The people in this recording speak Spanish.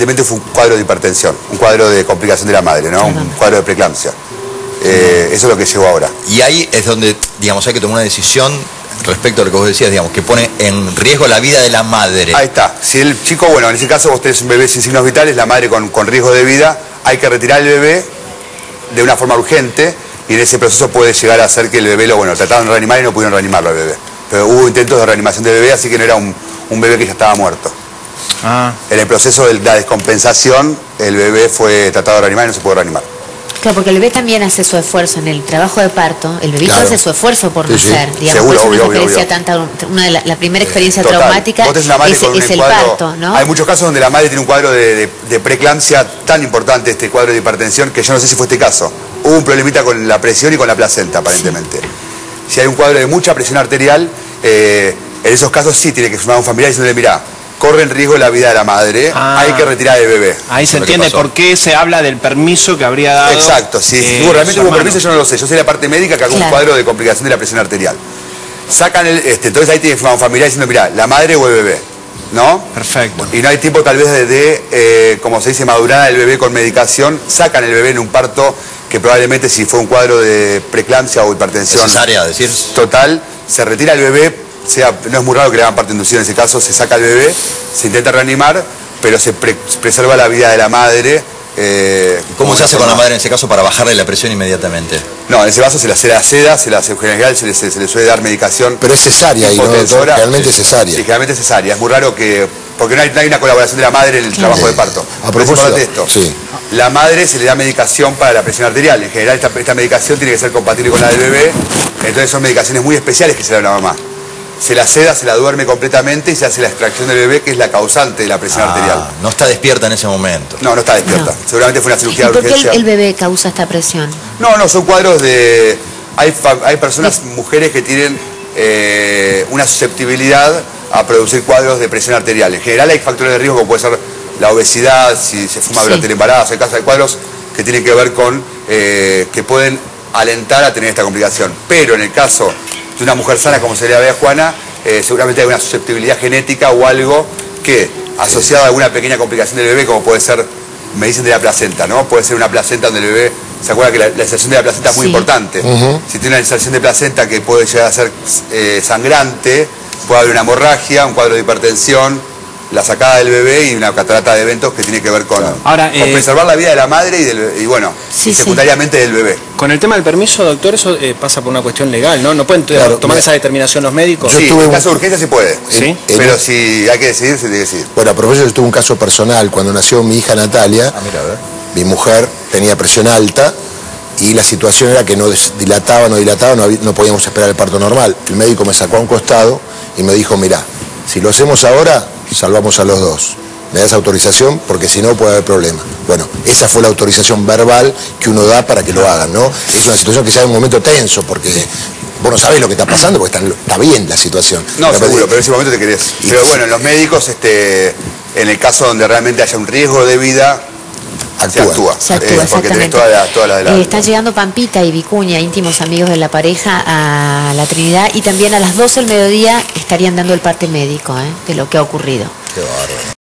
aparentemente fue un cuadro de hipertensión, un cuadro de complicación de la madre, ¿no? Un cuadro de preeclampsia. Eso es lo que llegó ahora. Y ahí es donde, digamos, hay que tomar una decisión respecto a lo que vos decías, digamos, que pone en riesgo la vida de la madre. Ahí está. Si el chico, bueno, en ese caso vos tenés un bebé sin signos vitales, la madre con riesgo de vida, hay que retirar el bebé de una forma urgente y en ese proceso puede llegar a hacer que el bebé lo trataron de reanimar y no pudieron reanimarlo al bebé. Pero hubo intentos de reanimación del bebé, así que no era un bebé que ya estaba muerto. En el proceso de la descompensación, el bebé fue tratado de reanimar y no se pudo reanimar. Claro, porque el bebé también hace su esfuerzo en el trabajo de parto, el bebito hace su esfuerzo por nacer, digamos, seguro, por eso obvio. La primera experiencia traumática es el parto, ¿no? Hay muchos casos donde la madre tiene un cuadro de preeclampsia tan importante, este cuadro de hipertensión, que yo no sé si fue este caso. Hubo un problemita con la presión y con la placenta, aparentemente. Si hay un cuadro de mucha presión arterial, en esos casos sí tiene que sumar a un familiar diciéndole, mirá, corre en riesgo la vida de la madre, hay que retirar el bebé. Ahí se entiende por qué se habla del permiso que habría dado. Exacto, si realmente hubo permiso yo no lo sé, yo sé la parte médica que haga un cuadro de complicación de la presión arterial. Sacan entonces ahí tiene que sumar a un familiar diciendo, mirá, la madre o el bebé, ¿no? Perfecto. Y no hay tiempo tal vez de como se dice, madurar el bebé con medicación, sacan el bebé en un parto que probablemente si fue un cuadro de preeclampsia o hipertensión necesaria, decir. Total, se retira el bebé, no es muy raro que le hagan parto inducido en ese caso, se saca el bebé, se intenta reanimar, pero se preserva la vida de la madre. ¿Cómo se hace con la madre en ese caso para bajarle la presión inmediatamente? No, en ese caso se le hace la seda, en general se le suele dar medicación. Pero es cesárea y no, realmente es cesárea. Sí, generalmente es cesárea, es muy raro que, porque no hay una colaboración de la madre en el trabajo de parto. A propósito de esto, la madre se le da medicación para la presión arterial, en general esta medicación tiene que ser compatible con la del bebé, entonces son medicaciones muy especiales que se le da a la mamá. Se la seda, se la duerme completamente y se hace la extracción del bebé, que es la causante de la presión arterial. No está despierta en ese momento. No, no está despierta. Seguramente fue una cirugía de urgencia. urgencia. ¿Por qué el bebé causa esta presión? No, son cuadros de... Hay personas, mujeres que tienen una susceptibilidad a producir cuadros de presión arterial. En general hay factores de riesgo como puede ser la obesidad, si se fuma durante el embarazo, hay cuadros que tienen que ver con que pueden alentar a tener esta complicación. Pero en el caso de una mujer sana como se le ve a Juana, seguramente hay una susceptibilidad genética o algo que, asociado a alguna pequeña complicación del bebé, como puede ser, me dicen de la placenta, ¿no? Puede ser una placenta donde el bebé, ¿se acuerda que la inserción de la placenta es muy importante? Si tiene una inserción de placenta que puede llegar a ser sangrante, puede haber una hemorragia, un cuadro de hipertensión, la sacada del bebé y una catarata de eventos que tiene que ver con, con preservar la vida de la madre y secundariamente del bebé. Con el tema del permiso, doctor, eso pasa por una cuestión legal, ¿no? ¿No pueden tomar esa determinación los médicos? Sí, en caso de urgencia se puede. ¿Sí? Pero si hay que decidir, se tiene que decidir. Bueno, a propósito, yo tuve un caso personal. Cuando nació mi hija Natalia, mi mujer tenía presión alta y la situación era que no dilataba, no podíamos esperar el parto normal. El médico me sacó a un costado y me dijo, mirá, si lo hacemos ahora, salvamos a los dos. Me das autorización porque si no puede haber problema. Bueno, esa fue la autorización verbal que uno da para que lo hagan, ¿no? Es una situación que ya es un momento tenso porque vos no sabés lo que está pasando porque está bien la situación. No, seguro, pero en ese momento te querés. Pero bueno, los médicos, en el caso donde realmente haya un riesgo de vida, se actúa, exactamente. Están llegando Pampita y Vicuña, íntimos amigos de la pareja, a la Trinidad, y también a las 12 del mediodía estarían dando el parte médico de lo que ha ocurrido. Qué bárbaro.